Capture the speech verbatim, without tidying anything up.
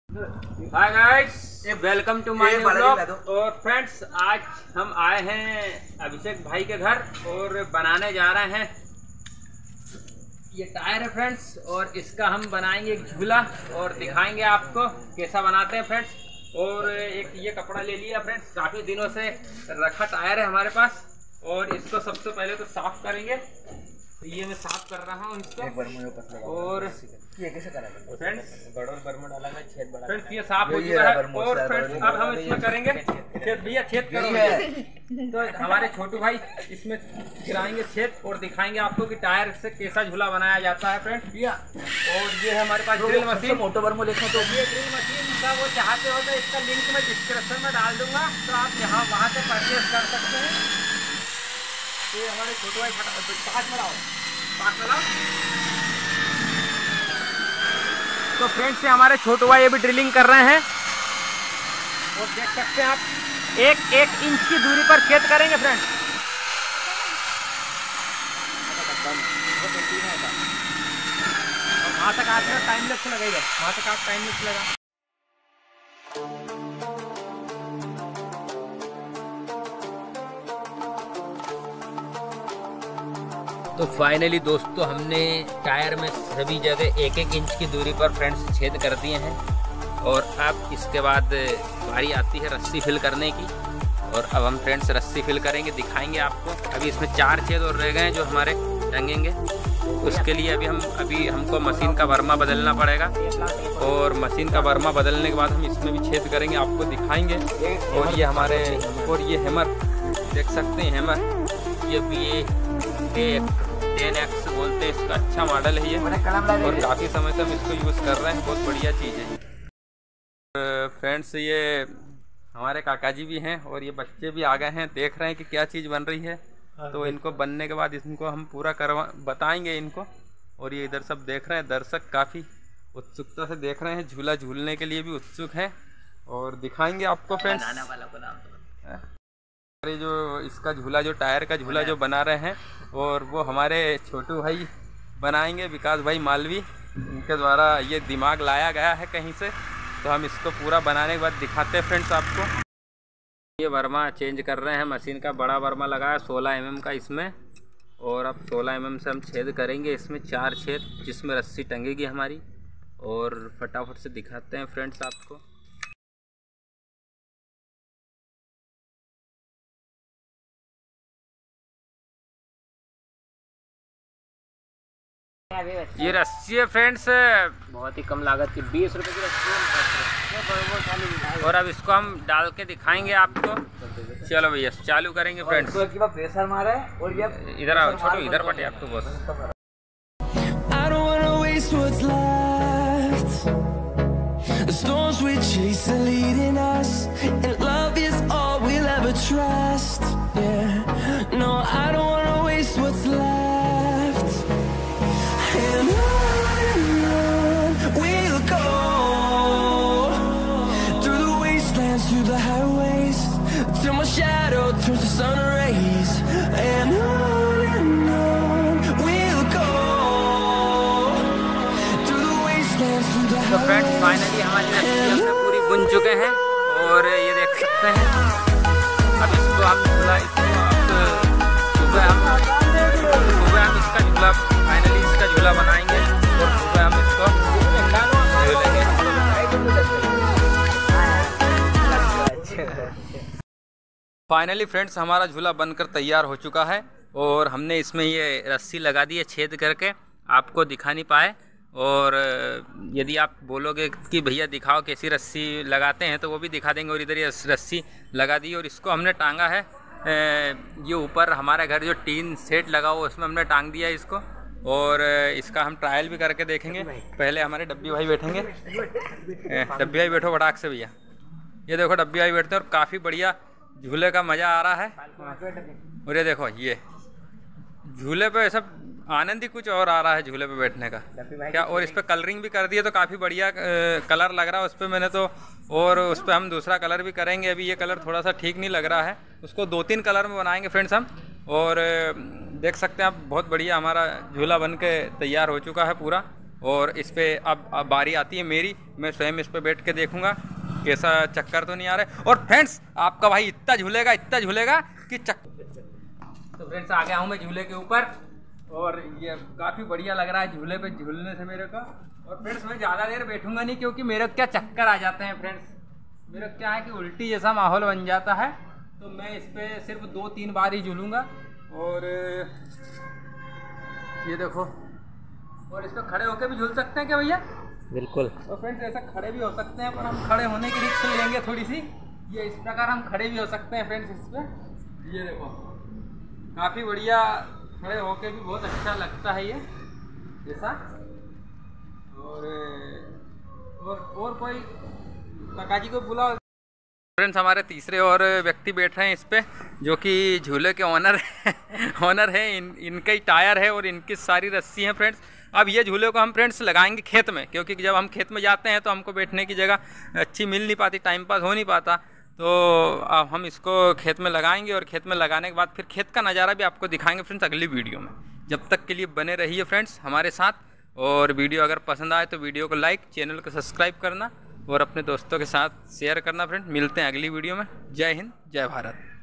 Hi guys, welcome to my new blog. और friends, आज हम आए हैं अभिषेक भाई के घर और बनाने जा रहे हैं। ये टायर है फ्रेंड्स, और इसका हम बनाएंगे एक झूला और दिखाएंगे आपको कैसा बनाते हैं फ्रेंड्स। और एक ये कपड़ा ले लिया फ्रेंड्स, काफ़ी दिनों से रखा टायर है हमारे पास। और इसको सबसे पहले तो साफ करेंगे। तो ये मैं साफ कर रहा हूँ इसको। और ये कैसे करा फ्रेंड्स, गड़ोर बर्मा डाला है, छेद बड़ा फ्रेंड्स ये साफ हो चुका है। और फ्रेंड्स अब हम इसमें करेंगे छेद। भैया छेद करो। तो हमारे छोटू भाई इसमें गिराएंगे छेद और दिखाएंगे आपको कि टायर से कैसा झूला बनाया जाता है फ्रेंड्स। भैया, और ये है हमारे पास ड्रिल मशीन। मोटो बर्मो लिखो तो ये ड्रिल मशीन का वो चाहते हो तो इसका लिंक मैं डिस्क्रिप्शन में डाल दूंगा, तो आप यहाँ वहाँ से परचेज कर सकते हैं। ये हमारे छोटू भाई पाँच में लाओ, पाँच में लाओ। तो फ्रेंड्स से हमारे छोटू भाई ये भी ड्रिलिंग कर रहे हैं और देख सकते हैं आप एक एक इंच की दूरी पर छेद करेंगे फ्रेंड्स। वहाँ तक आप टाइम लैप्स लगेगा, वहाँ तक आप टाइम लैप्स लगा। तो फाइनली दोस्तों, हमने टायर में सभी जगह एक एक इंच की दूरी पर फ्रेंड्स छेद कर दिए हैं। और अब इसके बाद बारी आती है रस्सी फिल करने की। और अब हम फ्रेंड्स रस्सी फिल करेंगे, दिखाएंगे आपको। अभी इसमें चार छेद और रह गए हैं जो हमारे टंगेंगे। उसके लिए अभी हम अभी हमको मशीन का बर्मा बदलना पड़ेगा। और मशीन का बर्मा बदलने के बाद हम इसमें भी छेद करेंगे, आपको दिखाएंगे। और ये हमारे और ये हैमर देख सकते हैं, हैमर ये बी ए टेन एक्स बोलते हैं इसका। अच्छा मॉडल है ये, और काफ़ी समय से हम इसको यूज़ कर रहे हैं। बहुत बढ़िया चीज़ है ये। फ्रेंड्स, ये हमारे काका जी भी हैं और ये बच्चे भी आ गए हैं, देख रहे हैं कि क्या चीज़ बन रही है। तो इनको बनने के बाद इनको हम पूरा करवा बताएंगे इनको। और ये इधर सब देख रहे हैं, दर्शक काफ़ी उत्सुकता से देख रहे हैं, झूला झूलने के लिए भी उत्सुक हैं। और दिखाएंगे आपको फ्रेंड्स। ये जो इसका झूला, जो टायर का झूला जो बना रहे हैं, और वो हमारे छोटू भाई बनाएंगे, विकास भाई मालवी। इनके द्वारा ये दिमाग लाया गया है कहीं से। तो हम इसको पूरा बनाने के बाद दिखाते हैं फ्रेंड्स आपको। ये वर्मा चेंज कर रहे हैं, मशीन का बड़ा वर्मा लगा है सोलह एम एम का इसमें। और अब सोलह एम एम से हम छेद करेंगे इसमें, चार छेद जिसमें रस्सी टंगेगी हमारी। और फटाफट से दिखाते हैं फ्रेंड्स आपको। ये रस्सी है फ्रेंड्स, बहुत ही कम लागत की, बीस रुपए की रस्सी है। और अब इसको हम डाल के दिखाएंगे आपको। चलो भैया चालू करेंगे फ्रेंड्स। प्रेशर मारा है और ये इधर आओ छोटू, इधर पटे आप तो बस। Through the highways till my shadow turns to sun rays, and on and on we'll go through the wastelands, through the highways. तो फ्रेंड्स फाइनली हमारी रस्सी हमने पूरी बुन चुके हैं और ये देख सकते हैं। अब इसको आप झूला इसको आप सुबह हम सुबह हम इसका झूला फाइनली इसका झूला बनाएंगे और सुबह हम इसको झूलेंगे। फाइनली फ्रेंड्स हमारा झूला बनकर तैयार हो चुका है। और हमने इसमें ये रस्सी लगा दी है छेद करके, आपको दिखा नहीं पाए। और यदि आप बोलोगे कि भैया दिखाओ कैसी रस्सी लगाते हैं, तो वो भी दिखा देंगे। और इधर ये रस्सी लगा दी और इसको हमने टांगा है। ये ऊपर हमारे घर जो टीन सेट लगा हुआ उसमें हमने टांग दिया इसको। और इसका हम ट्रायल भी करके देखेंगे। पहले हमारे डब्बी भाई बैठेंगे। डब्बी भाई बैठो फटाक से भैया। ये देखो डब्बी भाई बैठते हैं और काफ़ी बढ़िया झूले का मज़ा आ रहा है। और ये देखो ये झूले पे सब आनंद ही कुछ और आ रहा है झूले पे बैठने का क्या। और इस पर कलरिंग भी कर दी है, तो काफ़ी बढ़िया कलर लग रहा है उस पर मैंने तो। और उस पर हम दूसरा कलर भी करेंगे। अभी ये कलर थोड़ा सा ठीक नहीं लग रहा है, उसको दो तीन कलर में बनाएंगे फ्रेंड्स हम। और देख सकते हैं आप, बहुत बढ़िया हमारा झूला बन के तैयार हो चुका है पूरा। और इस पर अब, अब बारी आती है मेरी, मैं स्वयं इस पर बैठ के देखूंगा कैसा चक्कर तो नहीं आ रहा है। और फ्रेंड्स आपका भाई इतना झूलेगा इतना झूलेगा कि चक्कर। तो फ्रेंड्स आ गया हूँ मैं झूले के ऊपर और ये काफ़ी बढ़िया लग रहा है झूले पे झूलने से मेरे को। और फ्रेंड्स मैं ज़्यादा देर बैठूंगा नहीं क्योंकि मेरे क्या चक्कर आ जाते हैं फ्रेंड्स, मेरा क्या है कि उल्टी जैसा माहौल बन जाता है। तो मैं इस पर सिर्फ दो तीन बार ही झूलूँगा। और ये देखो, और इस पर खड़े होकर भी झूल सकते हैं क्या भैया? बिल्कुल। और फ्रेंड्स ऐसा खड़े भी हो सकते हैं, पर हम खड़े होने की रिस्क लेंगे थोड़ी सी। ये इस प्रकार हम खड़े भी हो सकते हैं फ्रेंड्स इस पर। ये देखो काफ़ी बढ़िया, खड़े होके भी बहुत अच्छा लगता है ये ऐसा। और और और कोई काका जी को बुलाओ। फ्रेंड्स हमारे तीसरे और व्यक्ति बैठ रहे हैं इस पे, जो कि झूले के ऑनर ऑनर है। इन इनका ही टायर है और इनकी सारी रस्सी हैं फ्रेंड्स। अब ये झूले को हम फ्रेंड्स लगाएंगे खेत में, क्योंकि जब हम खेत में जाते हैं तो हमको बैठने की जगह अच्छी मिल नहीं पाती, टाइम पास हो नहीं पाता। तो अब हम इसको खेत में लगाएंगे और खेत में लगाने के बाद फिर खेत का नज़ारा भी आपको दिखाएंगे फ्रेंड्स अगली वीडियो में। जब तक के लिए बने रहिए फ्रेंड्स हमारे साथ। और वीडियो अगर पसंद आए तो वीडियो को लाइक, चैनल को सब्सक्राइब करना और अपने दोस्तों के साथ शेयर करना फ्रेंड। मिलते हैं अगली वीडियो में। जय हिंद, जय भारत।